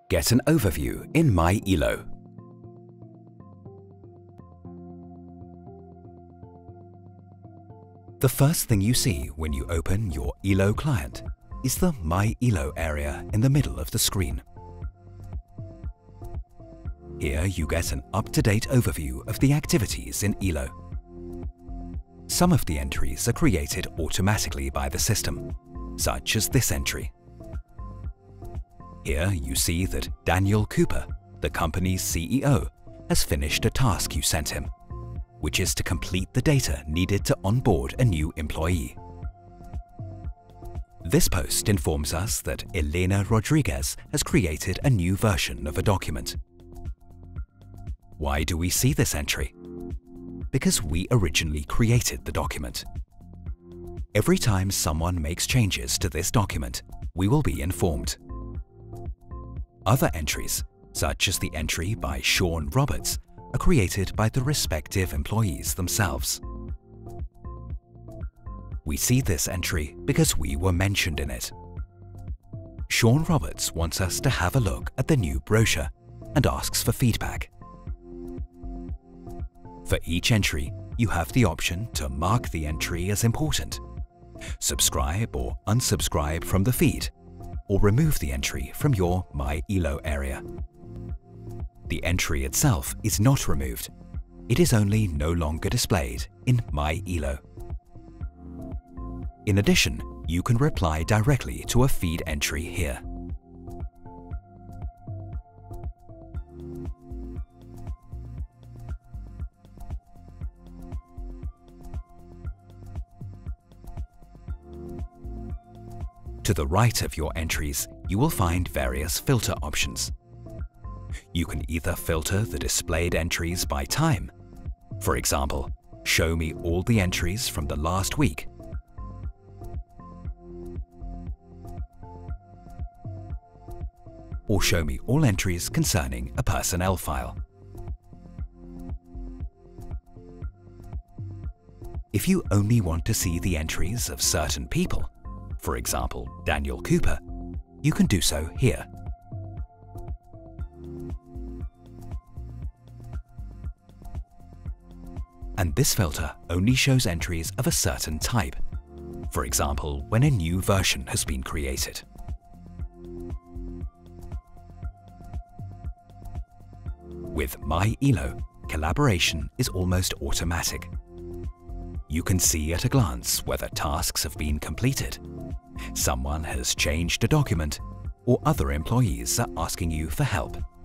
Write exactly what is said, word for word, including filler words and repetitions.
Get an overview in My E L O. The first thing you see when you open your E L O client is the My E L O area in the middle of the screen. Here you get an up-to-date overview of the activities in E L O. Some of the entries are created automatically by the system, such as this entry. Here you see that Daniel Cooper, the company's C E O, has finished a task you sent him, which is to complete the data needed to onboard a new employee. This post informs us that Elena Rodriguez has created a new version of a document. Why do we see this entry? Because we originally created the document. Every time someone makes changes to this document, we will be informed. Other entries, such as the entry by Sean Roberts, are created by the respective employees themselves. We see this entry because we were mentioned in it. Sean Roberts wants us to have a look at the new brochure and asks for feedback. For each entry, you have the option to mark the entry as important, subscribe or unsubscribe from the feed, or remove the entry from your My E L O area. The entry itself is not removed. It is only no longer displayed in My E L O. In addition, you can reply directly to a feed entry here. To the right of your entries, you will find various filter options. You can either filter the displayed entries by time. For example, show me all the entries from the last week. Or show me all entries concerning a personnel file. If you only want to see the entries of certain people, for example, Daniel Cooper, you can do so here. And this filter only shows entries of a certain type, for example, when a new version has been created. With My E L O, collaboration is almost automatic. You can see at a glance whether tasks have been completed, someone has changed a document, or other employees are asking you for help.